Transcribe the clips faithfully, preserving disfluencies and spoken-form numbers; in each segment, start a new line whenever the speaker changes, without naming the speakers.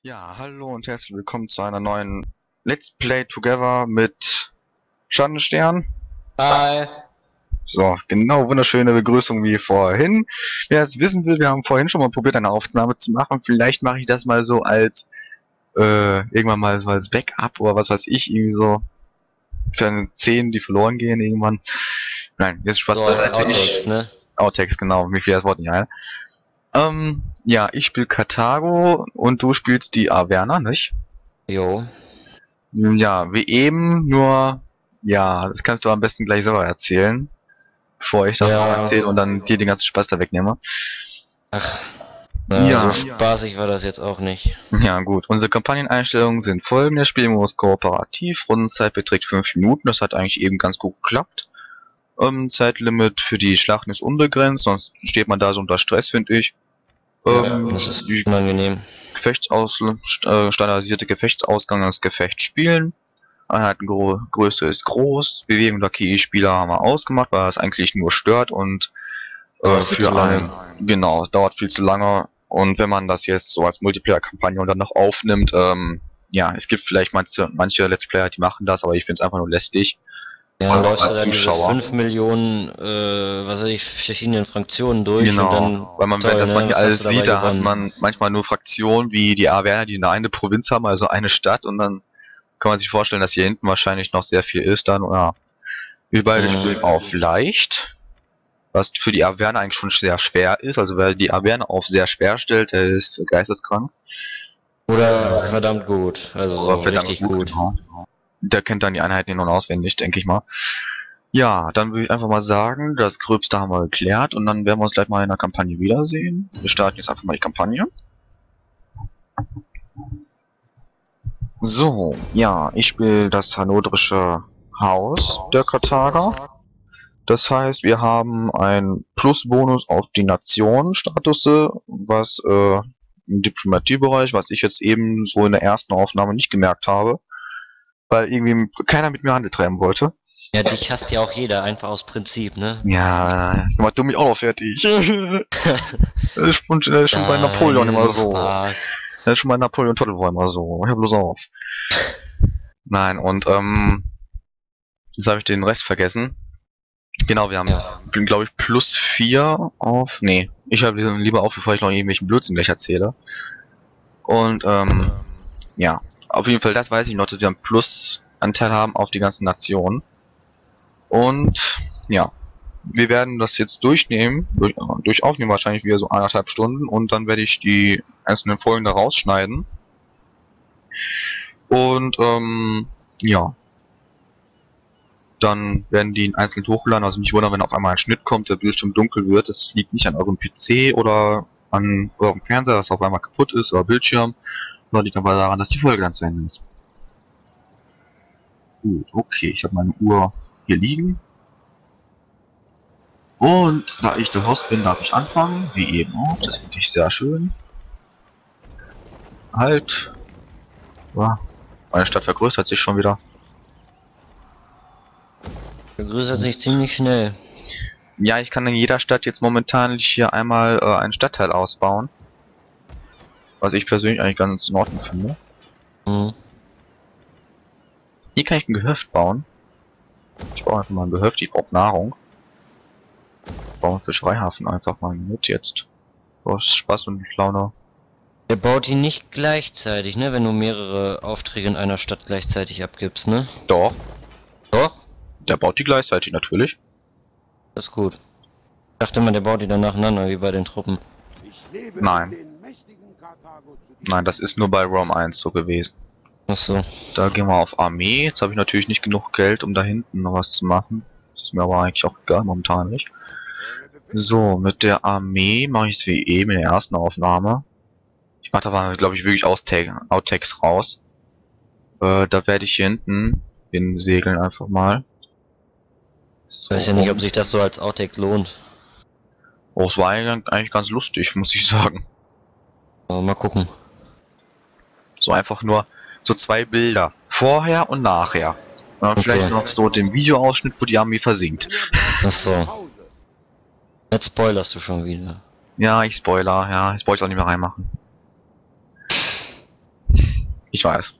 Ja, hallo und herzlich willkommen zu einer neuen Let's Play Together mit Schattenstern.
Hi.
So, genau, wunderschöne Begrüßung wie vorhin. Wer es wissen will, wir haben vorhin schon mal probiert, eine Aufnahme zu machen. Vielleicht mache ich das mal so als, äh, irgendwann mal so als Backup oder was weiß ich, irgendwie so für eine zehn, die verloren gehen irgendwann. Nein, jetzt Spaß
So als
beiseite.
Outtakes,
Ich,
ne?
Outtakes, genau, mir fiel das Wort nicht ein. Ähm, ja, ich spiele Karthago und du spielst die Averna, nicht?
Jo.
Ja, wie eben, nur, ja, das kannst du am besten gleich selber erzählen, bevor ich das noch
Ja.
erzähle und dann dir den ganzen Spaß da wegnehme.
Ach, na,
Ja,
so spaßig war das jetzt auch nicht.
ja gut. Unsere Kampagneneinstellungen sind folgende. Spielmodus kooperativ, Rundenzeit beträgt fünf Minuten, das hat eigentlich eben ganz gut geklappt. Ähm, Zeitlimit für die Schlachten ist unbegrenzt, sonst steht man da so unter Stress, finde ich.
Ja,
Ähm,
das ist
die
unangenehm.
Gefechtsaus äh, standardisierte Gefechtsausgang das Gefecht spielen. Einheitengröße ist groß. Bewegung der K I-Spieler haben wir ausgemacht, weil das eigentlich nur stört und äh,
Dauert viel
für
zu lange.
einen, genau, es dauert viel zu lange. Und wenn man das jetzt so als Multiplayer-Kampagne und dann noch aufnimmt, ähm, ja, es gibt vielleicht manche, manche Let's Player, die machen das, aber ich finde es einfach nur lästig.
Ja, dann läufst du
als
dann diese
Zuschauer.
fünf Millionen, äh, was weiß ich, verschiedenen Fraktionen durch
Genau,
und dann,
weil man,
toll,
wenn das
ne?
manchmal
Was
alles
hast du dabei
sieht, da hat
gewonnen?
man manchmal nur Fraktionen wie die Averna, die eine Provinz haben, also eine Stadt, und dann kann man sich vorstellen, dass hier hinten wahrscheinlich noch sehr viel ist dann, ja. Wir beide
Mhm.
spielen auf leicht, was für die Averna eigentlich schon sehr schwer ist, also wer die Averna auf sehr schwer stellt, der ist geisteskrank.
Oder verdammt gut, also so
Aber verdammt
richtig gut.
Genau. Der kennt dann die Einheiten in- und auswendig, denke ich mal. Ja, dann würde ich einfach mal sagen, das Gröbste haben wir geklärt und dann werden wir uns gleich mal in der Kampagne wiedersehen. Wir starten jetzt einfach mal die Kampagne. So, ja, ich spiele das hannoversche Haus der Karthager. Das heißt, wir haben einen Plusbonus auf die Nationenstatusse, was äh, im Diplomatiebereich, was ich jetzt eben so in der ersten Aufnahme nicht gemerkt habe, weil irgendwie keiner mit mir Handel treiben wollte.
Ja, dich hasst ja auch jeder, einfach aus Prinzip, ne?
Ja, macht du mich auch noch fertig. Das ist schon, das ist schon bei
Nein,
Napoleon immer
nur
so.
Spaß.
Das ist schon bei Napoleon Total War immer so. Hör bloß auf. Nein, und ähm, jetzt habe ich den Rest vergessen. Genau, wir haben,
Ja.
bin glaube ich plus vier auf, nee, ich habe lieber auf, bevor ich noch irgendwelchen Blödsinn gleich erzähle. Und ähm, ja, auf jeden Fall, das weiß ich noch, dass wir einen Plusanteil haben auf die ganzen Nationen. Und ja, wir werden das jetzt durchnehmen, durch, durch Aufnehmen wahrscheinlich wieder so eineinhalb Stunden und dann werde ich die einzelnen Folgen da rausschneiden. Und ähm, ja, dann werden die einzeln hochgeladen. Also nicht wundern, wenn auf einmal ein Schnitt kommt, der Bildschirm dunkel wird. Das liegt nicht an eurem P C oder an eurem Fernseher, dass auf einmal kaputt ist, oder Bildschirm. Das liegt aber daran, dass die Folge dann zu Ende ist. Gut, okay, ich habe meine Uhr hier liegen. Und da ich der Host bin, darf ich anfangen, wie eben auch. Das finde ich sehr schön. Halt. Ja, meine Stadt vergrößert sich schon wieder.
Vergrößert sich ziemlich schnell.
Ja, ich kann in jeder Stadt jetzt momentan hier einmal äh, einen Stadtteil ausbauen. Was ich persönlich eigentlich ganz in Ordnung finde.
Mhm.
Hier kann ich ein Gehöft bauen. Ich baue einfach mal ein Gehöft, ich brauche Nahrung. Ich baue einen Fischereihafen einfach mal mit jetzt. Aus Spaß und Laune.
Der baut ihn nicht gleichzeitig, ne? Wenn du mehrere Aufträge in einer Stadt gleichzeitig abgibst, ne?
Doch,
Doch?
der baut die gleichzeitig natürlich.
Das ist gut. Ich dachte mal, der baut die dann nacheinander, wie bei den Truppen.
Nein. Nein, das ist nur bei Rome eins so gewesen.
Achso.
Da gehen wir auf Armee. Jetzt habe ich natürlich nicht genug Geld, um da hinten noch was zu machen. Das ist mir aber eigentlich auch egal, momentan nicht. So, mit der Armee mache ich es wie eben in der ersten Aufnahme. Ich mache da, glaube ich, wirklich Outtakes raus. Äh, da werde ich hier hinten den segeln einfach mal. So,
Ich weiß ja nicht, ob sich das so als Outtake lohnt.
oh, es war eigentlich ganz lustig, muss ich sagen.
Aber mal gucken.
So einfach nur so zwei Bilder. Vorher und nachher. Und dann
Okay.
vielleicht noch so den Videoausschnitt, wo die Armee versinkt.
Achso. Jetzt spoilerst du schon wieder.
Ja, ich spoiler, ja, ich wollte auch nicht mehr reinmachen. Ich weiß.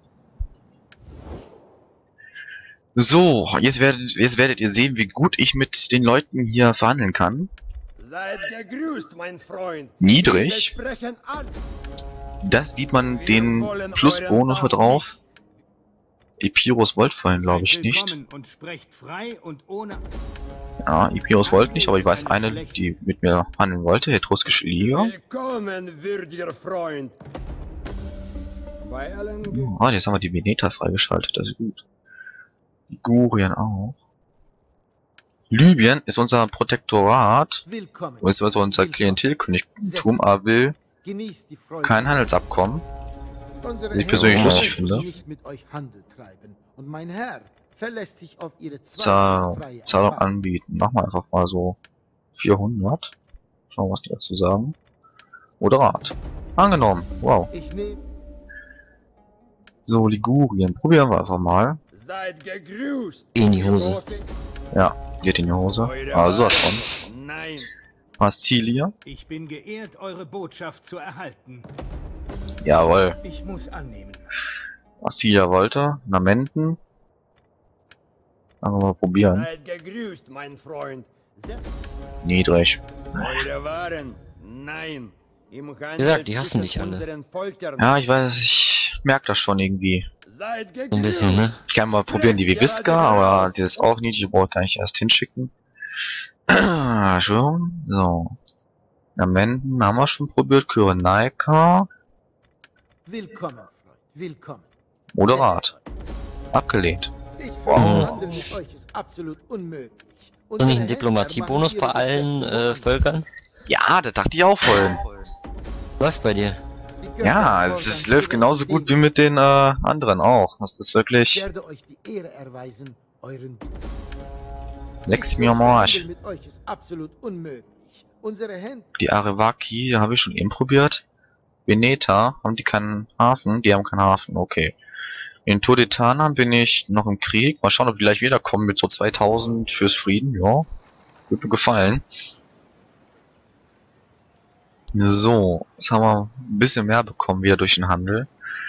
So, jetzt werdet, jetzt werdet ihr sehen, wie gut ich mit den Leuten hier verhandeln kann.
Seid gegrüßt, mein Freund.
Niedrig.
Wir sprechen an.
Das sieht man den Plusbonus mit drauf. Epiros wollte vorhin, glaube ich, nicht.
Und sprecht frei und ohne
Ja, Epiros wollte nicht, aber ich weiß eine, die mit mir handeln wollte, Etruskische Liga.
Willkommen, würdiger Freund. Bei allen Ge
Oh, jetzt haben wir die Veneta freigeschaltet, das ist gut. Ligurien auch. Libyen ist unser Protektorat.
Willkommen.
Das ist also unser Klientelkönigtum, aber will
Genießt die Freude.
kein Handelsabkommen.
Unsere
was ich persönlich
Herren
lustig
möchten
finde.
nicht mit euch Handel treiben. Und mein Herr verlässt sich auf ihre
Zahl,
zweifelsfreie
Zahlung
Erfahrung.
anbieten. Machen wir einfach mal so vierhundert. Schauen wir, was die dazu sagen. Moderat. Angenommen. Wow.
Ich nehme
So, Ligurien. Probieren wir einfach mal.
Seid gegrüßt.
In die Hose.
Ja, geht in die Hose. Also was von.
Nein.
Massilia.
Ich bin geehrt, eure Botschaft zu erhalten.
Jawohl.
Ich muss annehmen.
Massilia wollte. Namenten. Einfach mal probieren.
Seid gegrüßt, mein Freund. Se-
Niedrig.
Eure Waren. Nein. Im Handel
gesagt, die hassen
zwischen
dich alle.
unseren Völkern.
Ja, ich weiß, ich merke das schon irgendwie.
Seid gegrüßt.
So ein bisschen, ne?
Ich kann mal probieren die Viviska, aber die ist auch niedrig, die brauche ich gar nicht erst hinschicken. Schon. So. Namenten haben wir schon probiert. Kyrenaika.
Willkommen, Freund. Willkommen.
Moderat.
Setzt euch.
Abgelehnt.
Ich
Wow.
finde, Handel mit euch ist absolut unmöglich.
Ist
Unsere
nicht ein
Händler
Diplomatiebonus
machen
bei
ihre
allen
Geschäfte
äh,
woanders.
Völkern?
Ja, das dachte ich auch vorhin.
Läuft bei dir.
Die Götter
Ja,
fordern
es ist,
jeder
läuft genauso
von
gut wie
denen.
mit den äh, anderen auch. Das ist
Ich
wirklich
werde euch die Ehre erweisen, euren
Lex
Ich
mir am
wünschte,
Arsch.
Handel mit euch ist absolut unmöglich. Unsere Hände
Die Arevaki habe ich schon eben probiert. Veneta, haben die keinen Hafen? Die haben keinen Hafen, okay. In Turdetanern bin ich noch im Krieg. Mal schauen, ob die gleich wiederkommen mit so zweitausend fürs Frieden. Ja, wird mir gefallen. So, jetzt haben wir ein bisschen mehr bekommen wieder durch den Handel.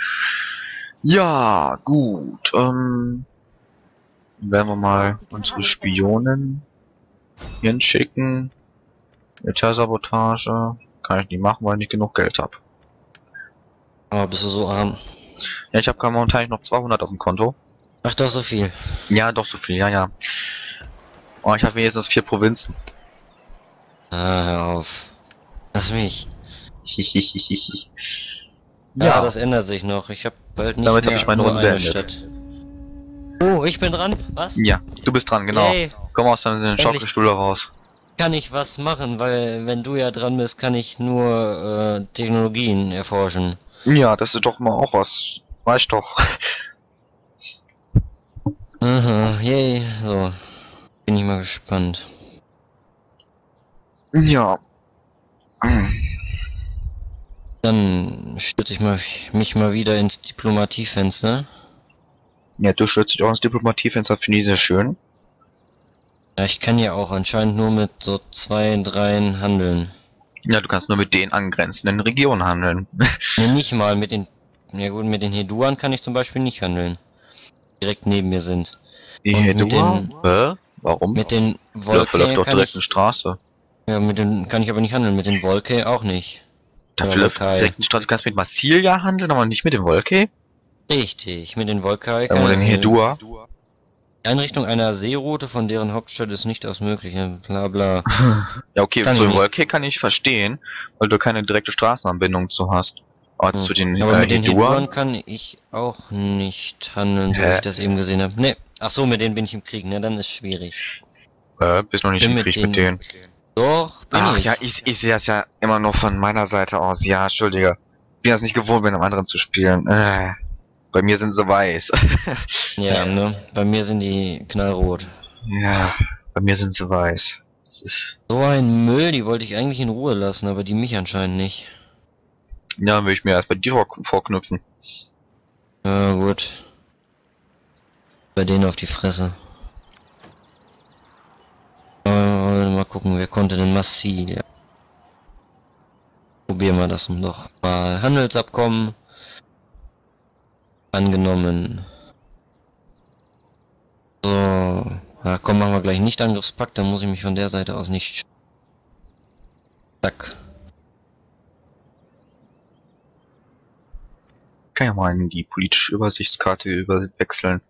Ja, gut. Ähm, werden wir mal unsere Spionen hinschicken. Militärsabotage. Kann ich nicht machen, weil ich nicht genug Geld habe.
Aber bist du so arm?
Ja, ich habe momentan noch zweihundert auf dem Konto.
Ach doch, so viel.
Ja, doch so viel, ja, ja. Oh, ich habe wenigstens vier Provinzen.
Ah, hör auf. Lass mich.
ja,
Ja, das ändert sich noch. Ich hab bald nicht
Damit hab
mehr
ich meine
nur
Runde
eine
beendet.
Stadt. Oh, ich bin dran. Was?
ja, du bist dran, genau.
Yay.
Komm aus deinem Schaukelstuhl raus.
Kann ich was machen, weil wenn du ja dran bist, kann ich nur äh, Technologien erforschen.
Ja, das ist doch mal auch was. Reicht doch.
Aha, yay. So. Bin ich mal gespannt.
Ja.
Dann stürze ich mal, mich mal wieder ins Diplomatiefenster.
Ja, du stürzt dich auch ins Diplomatiefenster, finde ich sehr schön.
Ja, ich kann ja auch anscheinend nur mit so zwei, dreien handeln.
Ja, du kannst nur mit den angrenzenden Regionen handeln.
Ne, nicht mal mit den... Ja gut, mit den Heduan kann ich zum Beispiel nicht handeln. Direkt neben mir sind.
Die
Und mit
Hedua?
den-
Hä? Warum?
Mit den
Ja,
Volke
verläuft doch
kann
direkt
ich...
eine Straße.
Ja, mit den kann ich aber nicht handeln. Mit den Volke auch nicht.
Da
Ja,
verläuft
Volkai.
direkt eine Straße. Du kannst mit Massilia handeln, aber nicht mit dem Volke.
Richtig, mit den Volkai
Ja,
kann
mit den
ich...
Hedua.
Die Einrichtung einer Seeroute von deren Hauptstadt ist nicht aus möglich. Bla bla.
Ja, okay,
Kann
zu
ich
dem
nicht.
Volke kann ich verstehen, weil du keine direkte Straßenanbindung zu hast. Aber zu den
Hm. Aber
äh,
mit den
Hedua,
Heduan kann ich auch nicht handeln, so wie
Hä?
ich das eben gesehen habe. Ne, ach so, mit denen bin ich im Krieg, ne, dann ist schwierig.
äh, bist noch nicht
Bin
im
mit
Krieg mit denen.
Doch, bin
Ach
ich.
ja, ich, ich sehe das ja immer nur von meiner Seite aus. Ja, entschuldige. Ich bin das nicht gewohnt, mit einem anderen zu spielen. Äh, bei mir sind sie weiß.
Ja, ne, bei mir sind die knallrot.
Ja, bei mir sind sie weiß. Das ist...
So ein Müll, die wollte ich eigentlich in Ruhe lassen, aber die mich anscheinend nicht.
Ja, will ich mir erst bei dir vor vorknüpfen.
Ja, gut. Bei denen auf die Fresse. Äh, mal gucken, wer konnte denn Massilia? Probieren wir das doch mal. Handelsabkommen. Angenommen. So. Ja, komm, machen wir gleich nicht Angriffspakt, dann muss ich mich von der Seite aus nicht... sch- Zack.
Kann ja mal in die politische Übersichtskarte überwechseln.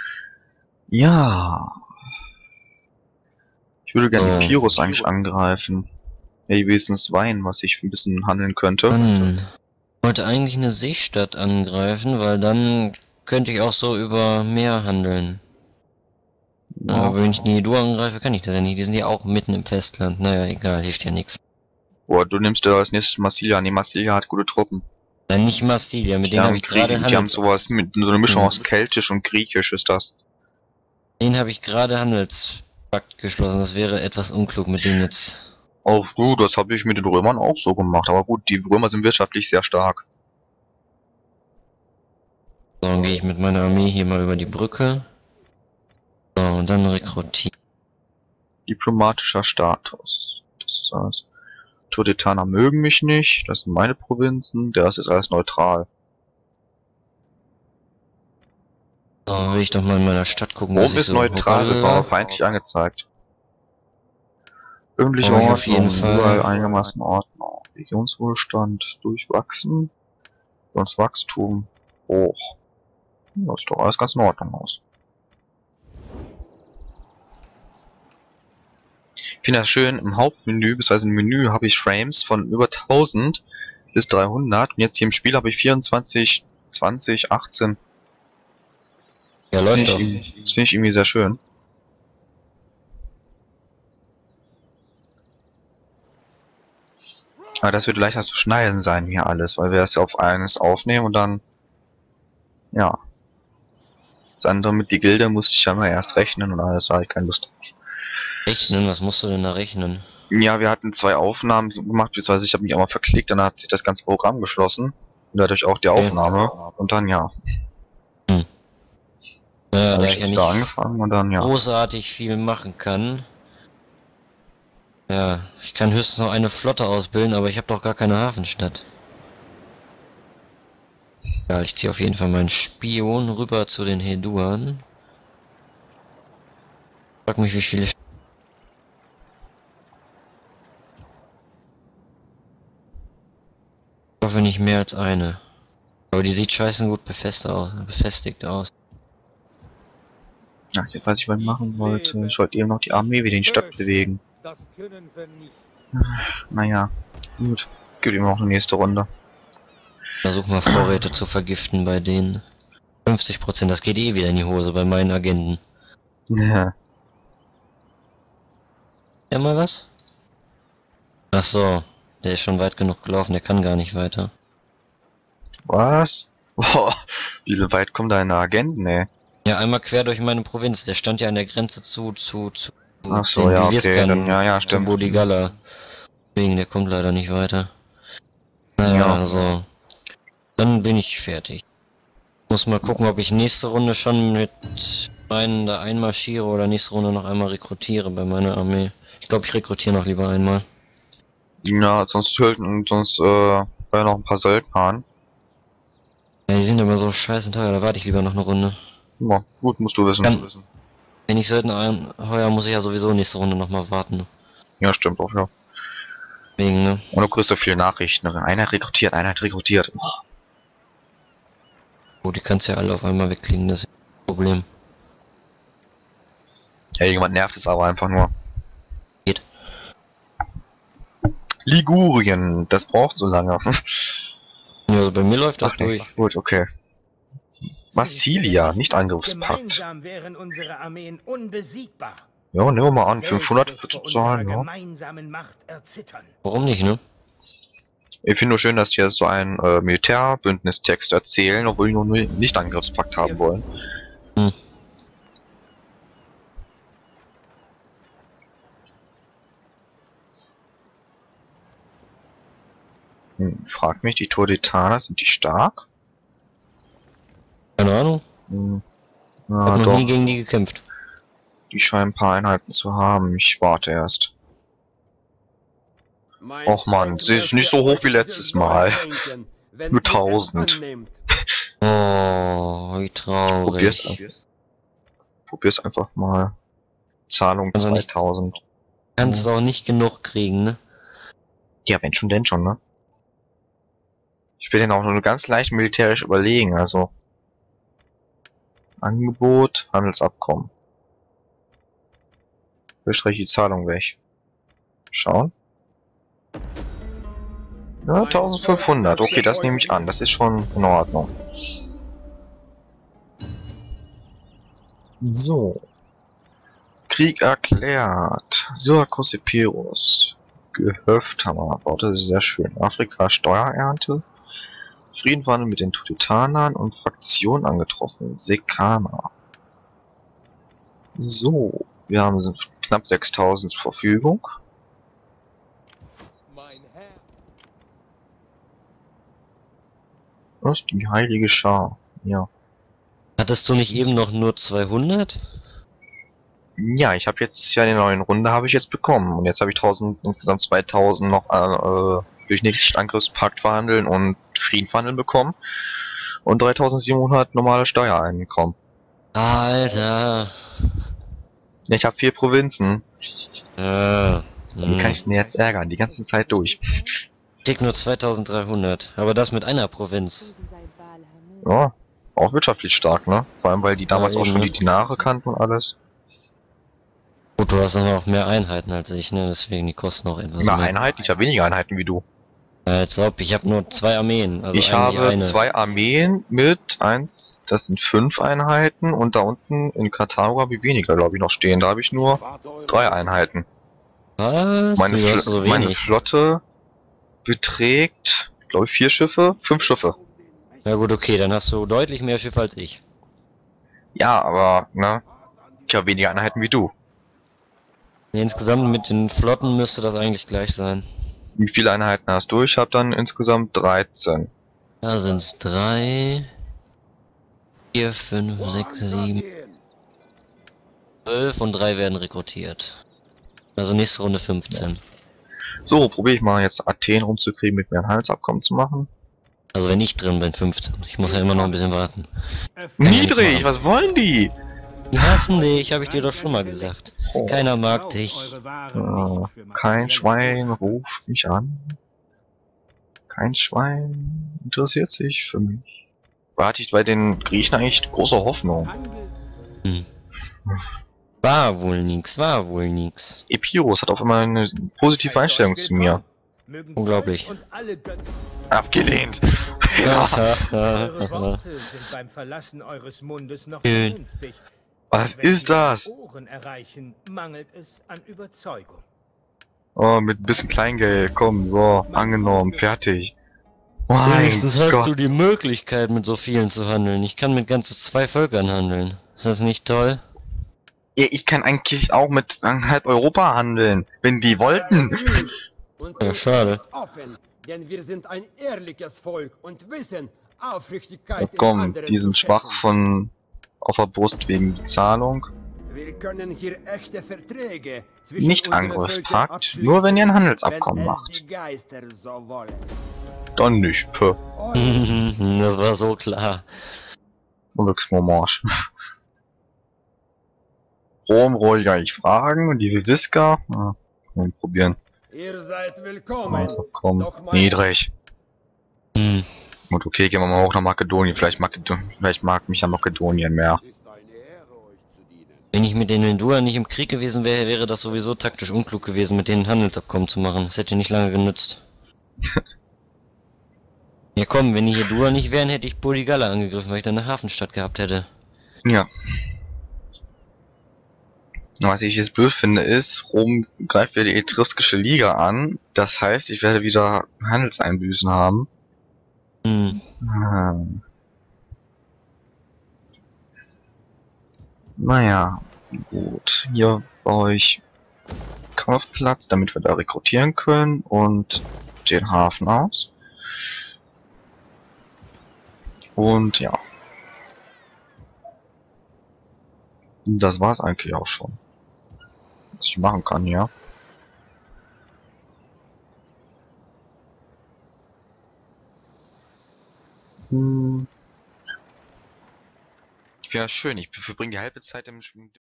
Ja. Ich würde gerne
So.
die Pirus eigentlich angreifen. Ja, wenigstens Wein, was ich ein bisschen handeln könnte.
Dann wollte eigentlich eine Seestadt angreifen, weil dann könnte ich auch so über Meer handeln. Aber wenn ich die Edo angreife, kann ich das ja nicht. Die sind ja auch mitten im Festland. Naja, egal, hilft ja nichts.
Boah, du nimmst ja als nächstes Massilia. Nee, Massilia hat gute Truppen.
Nein, nicht Mastilia, mit
Die
denen habe
haben,
ich gerade
Krieg, die haben
Handels...
sowas mit so eine Mischung
Mhm.
aus Keltisch und Griechisch ist das.
Den habe ich gerade Handelspakt geschlossen. Das wäre etwas unklug, mit denen jetzt...
Oh, du, das habe ich mit den Römern auch so gemacht. Aber gut, die Römer sind wirtschaftlich sehr stark.
So, dann gehe ich mit meiner Armee hier mal über die Brücke. So, und dann rekrutieren.
Diplomatischer Status. Das ist alles. Turdetaner mögen mich nicht. Das sind meine Provinzen. Das ist alles neutral.
So, will ich doch mal in meiner Stadt gucken,
Rom
was ich
ist
so
neutral, wird
habe.
aber feindlich angezeigt. Öffentliche
Brauche ich
Ordnung,
auf jeden Fall.
überall einigermaßen Ordnung. Regionswohlstand durchwachsen. Sonst Wachstum hoch. Das sieht doch alles ganz in Ordnung aus. Ich finde das schön, im Hauptmenü, beziehungsweise im Menü habe ich Frames von über tausend bis dreihundert und jetzt hier im Spiel habe ich vierundzwanzig, zwanzig, achtzehn.
Ja,
Das finde
läuft
ich,
doch.
irgendwie- das finde ich irgendwie sehr schön. Aber das wird leichter zu schneiden sein hier alles, weil wir das ja auf eines aufnehmen und dann, ja. Das andere mit die Gilde musste ich ja mal erst rechnen und alles, da hatte ich keine Lust drauf.
Rechnen? Was musst du denn da rechnen?
Ja, wir hatten zwei Aufnahmen so gemacht, beziehungsweise ich habe mich auch mal verklickt, dann hat sich das ganze Programm geschlossen und dadurch auch die
Okay.
Aufnahme und dann ja,
Ja,
habe
da
ich
ich
das
ja
wieder
nicht
angefangen und dann ja.
großartig viel machen kann. Ja, ich kann höchstens noch eine Flotte ausbilden, aber ich habe doch gar keine Hafenstadt. Ja, ich ziehe auf jeden Fall meinen Spion rüber zu den Heduan. Frag mich, wie viele... Sch- Ich hoffe nicht mehr als eine. Aber die sieht scheißen gut befestigt aus. Befestigt aus.
Ja, jetzt weiß ich, was ich machen wollte. Ich wollte eben noch die Armee wieder in die Stadt bewegen.
Das können wir nicht.
Naja, gut. Gibt immer noch eine nächste Runde.
Versuch mal Vorräte zu vergiften bei denen. fünfzig Prozent, das geht eh wieder in die Hose bei meinen Agenten.
Ja.
Ja, mal was? Ach so, der ist schon weit genug gelaufen, der kann gar nicht weiter.
Was? Boah, wie weit kommen deine Agenten, ey?
Ja, einmal quer durch meine Provinz, der stand ja an der Grenze zu, zu, zu...
Ach so,
den
ja, okay,
Vivirskan,
dann, ja, ja,
zu
stimmt.
Bodigalla. Deswegen, der kommt leider nicht weiter. Naja,
Ja.
also... Dann bin ich fertig. Muss mal gucken, ob ich nächste Runde schon mit meinen da einmarschiere oder nächste Runde noch einmal rekrutiere bei meiner Armee. Ich glaube, ich rekrutiere noch lieber einmal.
Ja, sonst töten, sonst, äh, bei noch ein paar Söldnern.
Ja, die sind aber so scheiße teuer, da warte ich lieber noch eine Runde.
Ja, gut, musst du wissen.
Kann- Wenn ich Söldner anheuer, muss ich ja sowieso nächste Runde nochmal warten.
Ja, stimmt auch, ja.
Wegen, ne?
Und du kriegst so viele Nachrichten. Einer rekrutiert, einer hat rekrutiert.
Oh, die kannst ja alle auf einmal wegkriegen, das ist ein Problem.
Ja, irgendwann nervt es aber einfach nur.
Geht.
Ligurien, das braucht so lange.
Ja, also bei mir läuft das
Ach, nee.
durch.
Gut, okay. Massilia, nicht Angriffspakt.
Gemeinsam wären unsere Armeen unbesiegbar.
Ja, nehmen wir mal an,
Welt
fünfhundert
wird
für
vor
zu zahlen,
unserer
ja.
gemeinsamen Macht erzittern.
Warum nicht, ne?
Ich finde nur schön, dass die jetzt so einen äh, Militärbündnistext erzählen, obwohl die nur nicht Angriffspakt haben wollen.
Hm.
Hm, frag mich, die Turdetaner, sind die stark?
Keine Ahnung.
Hm.
Hab
Ja,
noch
doch,
nie gegen die gekämpft.
die scheinen ein paar Einheiten zu haben. Ich warte erst.
Mein
Och Mann,
Volk
sie ist
wird
nicht so
dir
hoch wie
euch
letztes
dieses Gold
Mal.
schenken, wenn
Nur
ihr es
tausend.
annehmt.
Oh, wie traurig.
Probier's, probier's einfach mal. Zahlung
Also nicht-
zweitausend.
Kannst auch nicht genug kriegen, ne?
Ja, wenn schon, denn schon, ne? Ich bin ja auch nur ganz leicht militärisch überlegen, also. Angebot, Handelsabkommen. Wir streichen die Zahlung weg. Schauen. Ja, eintausendfünfhundert. Okay, das nehme ich an. Das ist schon in Ordnung. So. Krieg erklärt. Syrakus Epirus. Gehöft haben wir gebaut. Das ist sehr schön. Afrika Steuerernte. Frieden verhandeln mit den Tutanern und Fraktionen angetroffen. Sekana. So. Wir haben knapp sechstausend zur Verfügung. Was ist die heilige Schar? Ja.
Hattest du nicht eben noch nur zweihundert?
Ja, ich habe jetzt ja in der neuen Runde habe ich jetzt bekommen und jetzt habe ich tausend, insgesamt zweitausend noch äh, durch Nicht-Angriffspakt verhandeln und Frieden verhandeln bekommen und dreitausendsiebenhundert normale Steuereinkommen.
Alter.
Ja, ich habe vier Provinzen.
Ja.
Wie kann ich denn jetzt ärgern? Die ganze Zeit durch.
Ich krieg nur zweitausenddreihundert, aber das mit einer Provinz.
Ja, auch wirtschaftlich stark, ne? Vor allem, weil die damals
Ja,
auch schon die
eben.
Dinare kannten und alles.
Gut, du hast noch mehr Einheiten als ich, ne? Deswegen die kosten auch etwas
Mehr
mehr.
Einheiten? Ich habe weniger Einheiten wie du.
Als ob, ich habe nur zwei Armeen. Also
Ich
eigentlich
habe
eine.
zwei Armeen mit eins, das sind fünf Einheiten und da unten in Karthago habe ich weniger, glaube ich, noch stehen. Da habe ich nur drei Einheiten.
Was?
Meine,
Wieso hast
Fl
du so
meine
wenig?
Flotte beträgt, glaube ich, vier Schiffe, fünf Schiffe.
Ja gut, okay, dann hast du deutlich mehr Schiffe als ich.
Ja, aber, ne? Ich habe weniger Einheiten wie du.
Insgesamt mit den Flotten müsste das eigentlich gleich sein.
Wie viele Einheiten hast du? Ich habe dann insgesamt dreizehn.
Da sind's drei, vier, fünf, sechs, sieben, zwölf und drei werden rekrutiert. Also nächste Runde fünfzehn.
So, probiere ich mal jetzt Athen rumzukriegen, mit mir ein Handelsabkommen zu machen.
Also wenn ich drin bin, fünfzehn. Ich muss ja immer noch ein bisschen warten.
Niedrig, was wollen die?
Die hassen dich, habe ich dir doch schon mal gesagt.
Oh.
Keiner mag dich.
Äh, kein Schwein ruft mich an. Kein Schwein interessiert sich für mich. Warte ich bei den Griechen eigentlich große Hoffnung.
Hm. War wohl nix, war wohl nix.
Epirus hat auf einmal eine positive Einstellung zu mir.
Unglaublich.
Abgelehnt.
Eure Worte sind beim Verlassen eures Mundes noch
Schön.
vernünftig.
Was
Wenn
ist
sie
das?
eure Ohren erreichen, mangelt es an Überzeugung.
Oh, mit ein bisschen Kleingeld. Komm, so, angenommen, fertig. Mein
Wenigstens hast
Gott.
du die Möglichkeit, mit so vielen zu handeln. Ich kann mit ganzen zwei Völkern handeln. Ist das nicht toll?
Ja, ich kann eigentlich auch mit halb Europa handeln, wenn die wollten.
Und
Ja, schade.
offen, denn wir sind ein ehrliches Volk und wissen, Aufrichtigkeit
Oh,
in
komm,
anderen
die sind
zu
schwach
schätzen.
von auf der Brust wegen Zahlung.
Wir können hier echte Verträge zwischen
Nicht
unseren
Angriffspakt,
Völkern abschließen,
nur wenn ihr ein Handelsabkommen
wenn es
macht.
die Geister so wollen.
Dann nicht, pö.
Das war so klar.
Glücksmoment. Rom roll ja ich fragen und die Viviska. Ja, mal probieren.
Ihr seid willkommen.
Handelsabkommen.
Doch mein-
Niedrig.
Hm.
Gut, okay, gehen wir mal hoch nach Makedonien. Vielleicht, Makedo vielleicht mag mich ja Makedonien mehr.
Wenn ich mit den Hinduern nicht im Krieg gewesen wäre, wäre das sowieso taktisch unklug gewesen, mit denen Handelsabkommen zu machen. Das hätte nicht lange genützt. Ja komm, wenn die Hinduer nicht wären, hätte ich Burdigala angegriffen, weil ich dann eine Hafenstadt gehabt hätte.
Ja. Was ich jetzt blöd finde ist, Rom greift wieder die etruskische Liga an. Das heißt, ich werde wieder Handelseinbüßen haben.
Hm.
Hm. Naja, gut. Hier baue ich Kampfplatz, damit wir da rekrutieren können und den Hafen aus. Und ja. Das war's eigentlich auch schon. Was ich machen kann, ja. Hm. finde das schön. Ich verbringe die halbe Zeit im